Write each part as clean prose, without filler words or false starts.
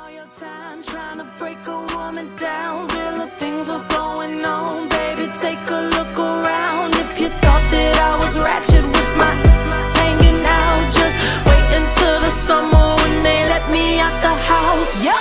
all your time trying to break a woman down. Real things are going on, baby, take a look around. If you thought that I was ratchet with my hanging out, just wait until the summer when they let me out the house. Yep.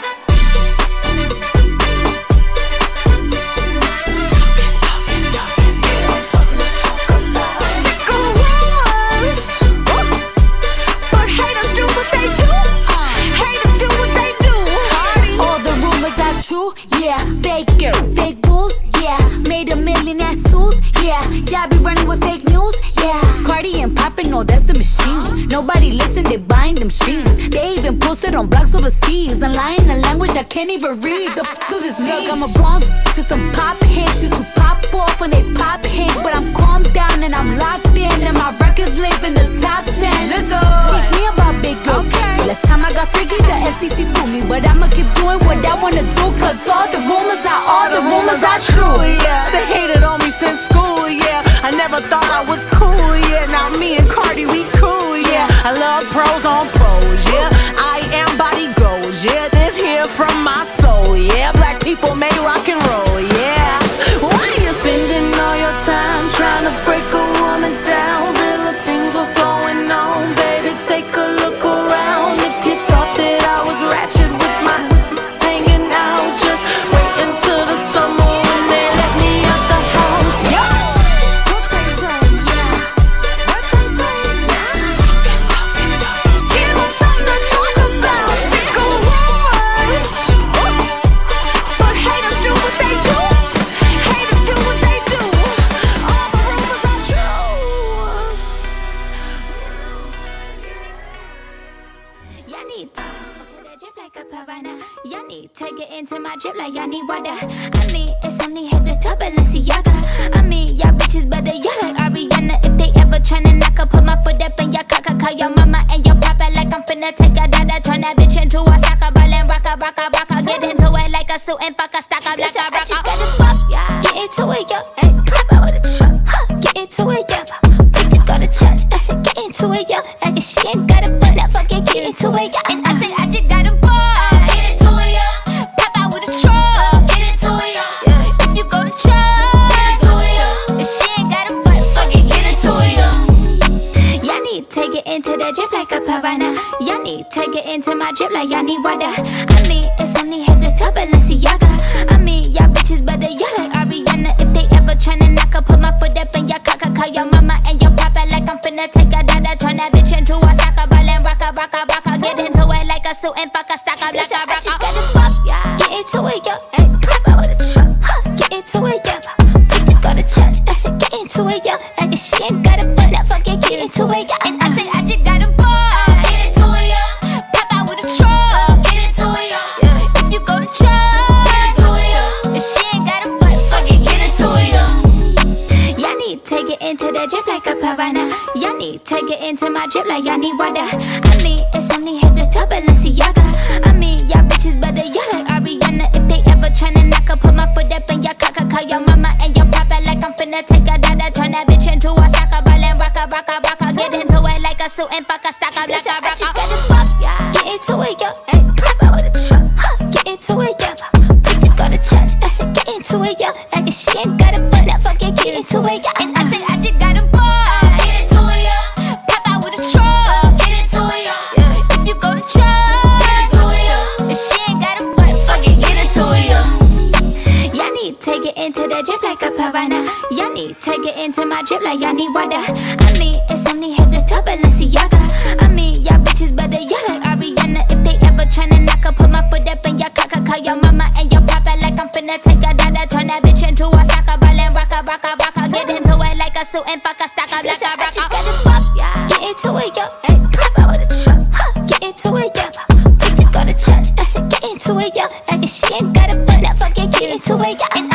Yeah, fake boobs, yeah. Made $1 million at suits, yeah. Yeah, be running with fake news, yeah. Cardi and poppin', no, that's the machine. Nobody listen, they buying them streams. They even posted on blogs overseas and lying a language I can't even read. The f do this look, I'm a Bronx to some pop hits. Used to pop off when they pop hits, but I'm calmed down and I'm locked in, and my records live in the top 10. Let's go. Teach me about big girl. Okay. Last time I got freaky, the FCC sued me, but I'ma keep doing what I wanna do, cause all the rumors are true. Yeah, they hated on me since school. Yeah, I never thought I was cool. Yeah, now me and Cardi, we cool. Yeah, I love pros on pros. Yeah, I am body goals. Yeah, this here from my soul. Yeah, black people may rock and roll. Yeah, why you spending all your time trying to break a woman down? Real things are going on, baby, take a look around. If you thought that I was ratchet with my hanging out, just wait until the summer when they let me out the house. Yeah. What they say, yeah. What they say, yeah. Give them something to talk about. Sick of wars, but haters do what they do. Haters do what they do. All the rumors are true. Y'all need to drip like a piranha. Y'all need to get into my drip like y'all need water. I mean, it's only hit the top of Balenciaga. I mean, y'all bitches better y'all like Ariana. If they ever tryna knock up, put my foot up in your cock. Call your mama and your papa like I'm finna take a dada. Turn that bitch into a soccer ball and rock. Get into it like a suit and fuck a stock up like a rock. You gotta fuck, yeah. Get into it, yo. Hey, pop out with a truck, huh? Get into it, yo. If you go to church, I said get into it, yo. Like if she ain't got a butt, now fuck it, get into it, yo. And I said I just got a boy, get into it, yo. Pop out with a truck, get into it, yo. If you go to church, get into it, yo. If she ain't got a butt, fuck it, get into it, yo. Y'all need to get into the drip like a piranha. Y'all need to get into my drip like y'all need water. I mean, it's only hit the top of Balenciaga. I mean, y'all bitches better y'all like Ariana. If they ever tryna knock up, put my foot up in your cock. Call your mama and your papa like I'm finna take a dada. Turn that bitch into a soccer ball and rock. Get into it like a suit and fuck a stock up like a rock. You gotta fuck, yeah. Get into it, yo. Hey, pop out with a truck, huh? Get into it, yo. If you go to church, I said get into it, yo. Like if she ain't got a butt, now fuck it, get into it, yo. And I said I just got a boy, get into it, yo. Pop out with a truck, get into it, yo. If you go to church, get into it, yo. If she ain't got a butt, fuck it, get into it, yo. Y'all need to get into the drip like a piranha. Y'all need to get into my drip like y'all need water. I mean, it's only hit the top of Balenciaga. I mean, y'all bitches better y'all like Ariana. If they ever tryna knock up, put my foot up in your cock. Call your mama and your papa like I'm finna take a dada. Turn that bitch into a soccer ball and rock. Get into it like a suit and fuck a stock up like a rock. You gotta fuck, yeah. Get into it, yo. Hey, pop out with a truck, huh? Get into it, yo. If you go to church, I said get into it, yo. Like if she ain't got a butt, now fuck it, get into it, yo. And I said I just got a boy, get into it, yo. Pop out with a truck, get into it, yo. If you go to church, get into it, yo. If she ain't got a butt, fuck it, get into it, yo. Y'all need to get into the drip like a piranha. Y'all need to get into my drip like y'all need water. I mean, it's only hit the top of Balenciaga. I mean, y'all bitches better y'all like Ariana. If they ever tryna knock up, put my foot up in your cock. Call your mama and your papa like I'm finna take a dada. Turn that bitch into a soccer ball and rock. Get into it like a suit and fuck a stock up like a rock. You gotta fuck, yeah. Get into it, yo. Hey, pop out with a truck, huh? Get into it, yo. If you go to church, I said get into it, yo. Like if she ain't got a butt, now fuck it, get into it, yo.